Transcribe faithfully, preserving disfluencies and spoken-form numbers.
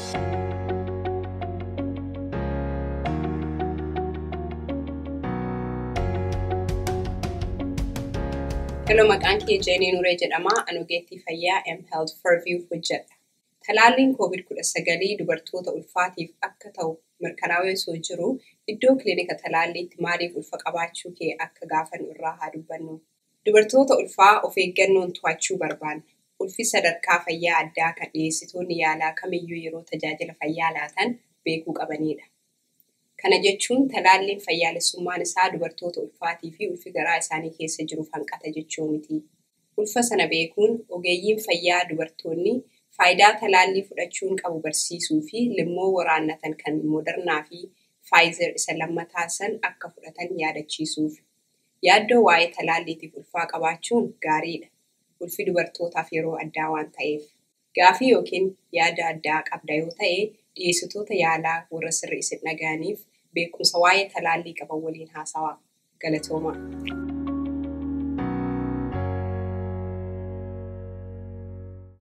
Hello, maqaan kee Jeenii Nuree jedhama. Ani ogeettii fayyaa M Health Fairview hojjedha. Talaalliin COVID kudha sagal dubartoota ulfaatiif akka ta'u mirkanaa'ee osoo jiru iddoo kilinika talaalliitti maaliif ulfa qabaachuu kee akka gaafannu irraa haa dubbannu. Dubartoota ulfaa of eeggannoon to'achuu barbaanna. Ulfi sadarkaa fayyaa addaa kan dhiyeessitoonni yaalaa kamiyyuu yeroo tajaajila fayyaa laatan beekuu qabanidha. Kana jechuun talaalliin fayyaalessummaan isaa dubartoota ulfaatii fi ulfi garaa isaanii keessa jiru hanqata jechuu miti. Ulfa sana beekuun ogeeyyiin fayyaa dubartoonni faayidaa talaallii fudhachuun qabu barsiisuu fi limmoo waraannatan kan Modernaa fi Pfizer isa lammataa san akka fudhatan yaadachiisuuf. Yaaddoo waa'ee talaalliitiif ulfaa qabaachuun gaariidha. Ulfi dubartootaaf yeroo addaa waan ta'eef. Gaafii yookiin yaada addaa qabda yoo ta'e dhiyeessitoota yaalaa warra sirrii isin dhaga'aniif beekumsa waa'ee talaallii qaban waliin haasawaa. Galatooma.